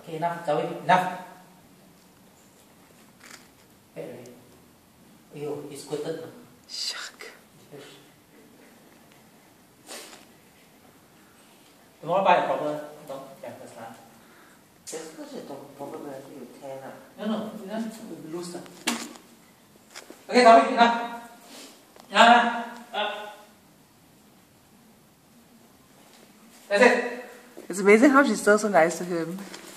Okay, enough. Zoe, enough. Okay. Ew, it's squirted. Yuck. Tomorrow buy a proper dog pampers lah. Just because you don't probably you tear up. No, loose lah. Okay, Zoe, enough. That's it. It's amazing how she's still so nice to him.